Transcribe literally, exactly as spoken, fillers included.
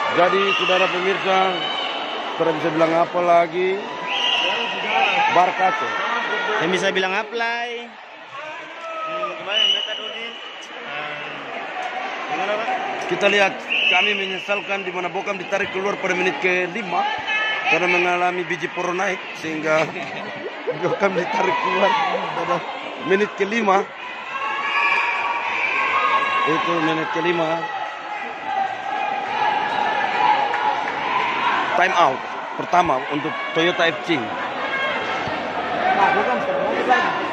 Jadi saudara pemirsa, tidak bisa bilang apa lagi. Barca tuh. Yang bisa bilang apply. Kita lihat, kami menyesalkan di mana Bokam ditarik keluar pada menit ke lima karena mengalami biji poro naik, sehingga Bokam ditarik keluar pada menit ke lima. Itu menit ke lima. Time out pertama untuk Toyota F C. Nah, Bokam sudah